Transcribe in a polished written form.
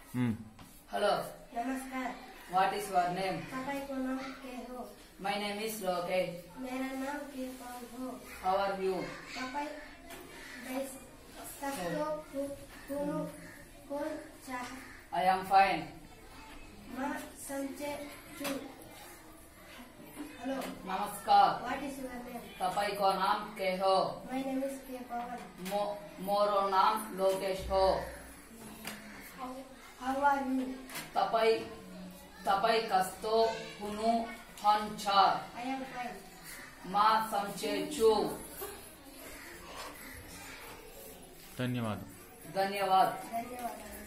Hello. नमस्कार. What is your name? तपाईं को नाम के हो? My name is Lokesh. मेरा नाम के पाल हो. How are you? तपाईं देश तस्तो हुनु कौन चाह? I am fine. मैं संचे चु. Hello. नमस्कार. What is your name? तपाईको नाम के हो? My name is K. Pawan. मोरो नाम लोकेश हो. How are you? तपाई कस्तो हुनुहुन्छ? I am fine. मा समझेछु. धन्यवाद. धन्यवाद. धन्यवाद.